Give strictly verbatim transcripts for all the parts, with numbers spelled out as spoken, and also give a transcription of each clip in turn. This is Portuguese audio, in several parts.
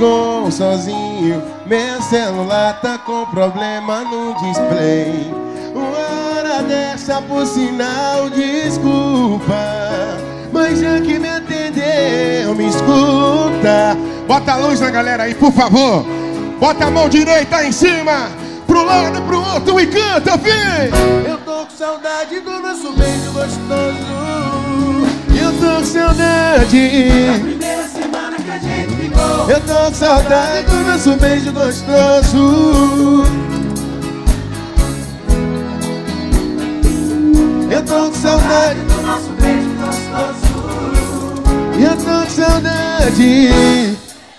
Discou sozinho, meu celular tá com problema no display. Uma hora dessa, por sinal, desculpa, mas já que me atendeu, me escuta. Bota a luz na galera aí, por favor. Bota a mão direita aí em cima, pro lado e pro outro e canta, filho. Eu tô com saudade do nosso beijo gostoso. Eu tô com saudade da primeira semana que a gente ficou. Eu tô com saudade do nosso beijo gostoso. Eu tô com saudade do nosso beijo gostoso. Eu tô com saudade.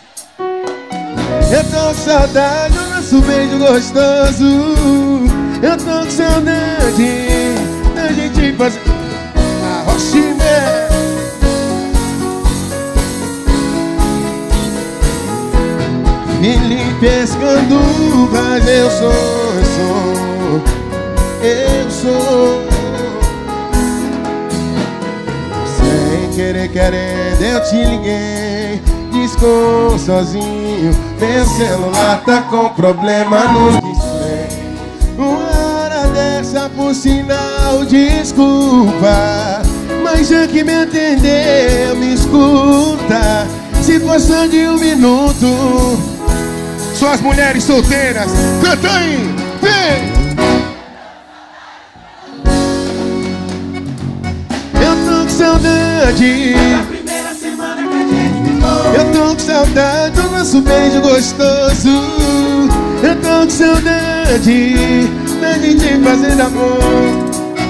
Eu tô com saudade do nosso beijo gostoso. Eu tô com saudade da gente fazer a roxinha. Filipe Escandurras, eu sou, eu sou, eu sou. Sem querer, querendo, eu te liguei. Discou sozinho, meu celular tá com problema no display. Uma hora dessa, por sinal, desculpa, mas já que me atendeu, me escuta. Se for só de um minuto. Só as mulheres solteiras, canta aí, vem! Eu tô com saudade da primeira semana que a gente ficou. Eu tô com saudade do nosso beijo gostoso. Eu tô com saudade da gente fazer amor.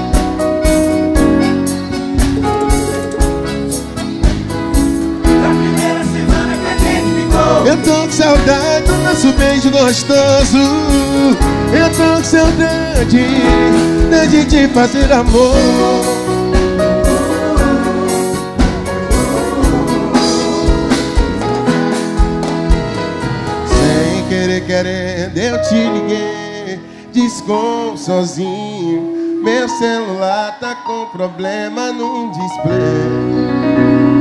Eu tô com saudade do nosso beijo gostoso. Eu tô com saudade da gente fazer amor. Sem querer, querendo, eu te liguei. Discou sozinho, meu celular tá com problema no display.